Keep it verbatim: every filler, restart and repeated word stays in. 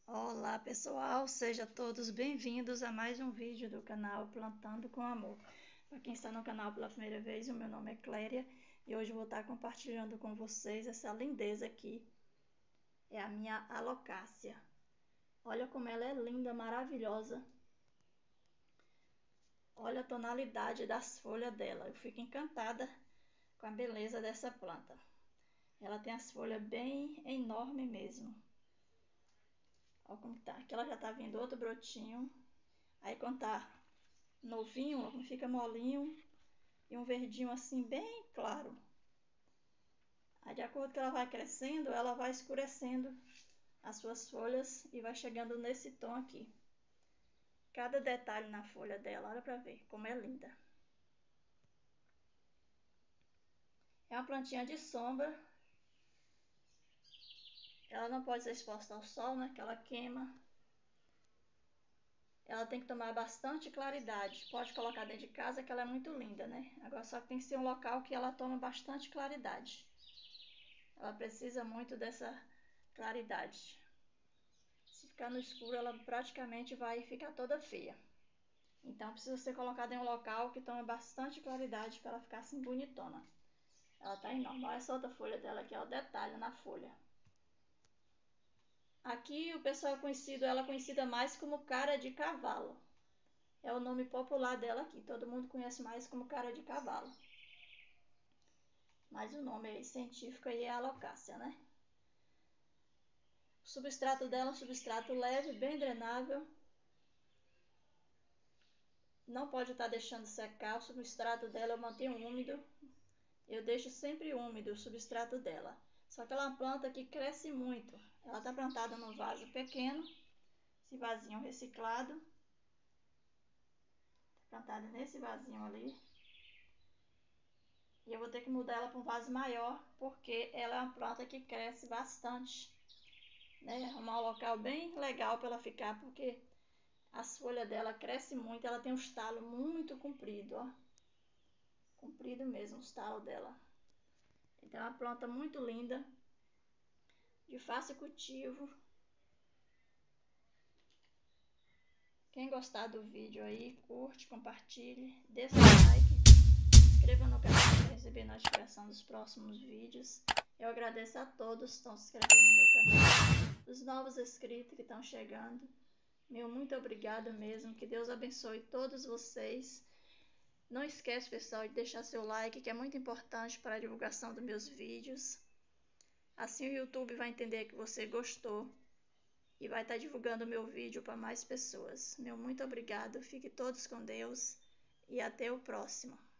Olá pessoal, sejam todos bem-vindos a mais um vídeo do canal Plantando com Amor. Para quem está no canal pela primeira vez, o meu nome é Cléria e hoje vou estar compartilhando com vocês essa lindeza aqui. É a minha alocácia. Olha como ela é linda, maravilhosa. Olha a tonalidade das folhas dela, eu fico encantada com a beleza dessa planta. Ela tem as folhas bem enormes mesmo. Olha como tá, aqui ela já tá vindo outro brotinho. Aí quando tá novinho, ó, fica molinho e um verdinho assim bem claro. Aí de acordo que ela vai crescendo, ela vai escurecendo as suas folhas e vai chegando nesse tom aqui. Cada detalhe na folha dela, olha pra ver como é linda. É uma plantinha de sombra. Ela não pode ser exposta ao sol, né, que ela queima. Ela tem que tomar bastante claridade. Pode colocar dentro de casa que ela é muito linda, né? Agora só que tem que ser um local que ela toma bastante claridade. Ela precisa muito dessa claridade. Se ficar no escuro, ela praticamente vai ficar toda feia. Então precisa ser colocada em um local que tome bastante claridade para ela ficar assim bonitona. Ela tá enorme. Olha essa outra folha dela aqui, ó, o detalhe na folha. Aqui o pessoal é conhecido, ela é conhecida mais como cara de cavalo. É o nome popular dela aqui. Todo mundo conhece mais como cara de cavalo. Mas o nome aí científico aí é alocácia, né? O substrato dela é um substrato leve, bem drenável. Não pode estar deixando secar. O substrato dela eu mantenho úmido. Eu deixo sempre úmido o substrato dela. Só que ela é uma planta que cresce muito. Ela está plantada num vaso pequeno. Esse vasinho reciclado. Está plantada nesse vasinho ali. E eu vou ter que mudar ela para um vaso maior, porque ela é uma planta que cresce bastante. Né? Arrumar um local bem legal para ela ficar, porque as folhas dela crescem muito. Ela tem um estalo muito comprido, ó. Comprido mesmo o estalo dela. Então é uma planta muito linda, de fácil cultivo. Quem gostar do vídeo aí, curte, compartilhe, dê seu like, se inscreva no canal para receber notificação dos próximos vídeos. Eu agradeço a todos que estão se inscrevendo no meu canal, os novos inscritos que estão chegando. Meu muito obrigado mesmo, que Deus abençoe todos vocês. Não esquece, pessoal, de deixar seu like, que é muito importante para a divulgação dos meus vídeos. Assim o YouTube vai entender que você gostou e vai estar divulgando o meu vídeo para mais pessoas. Meu muito obrigado, fiquem todos com Deus e até o próximo.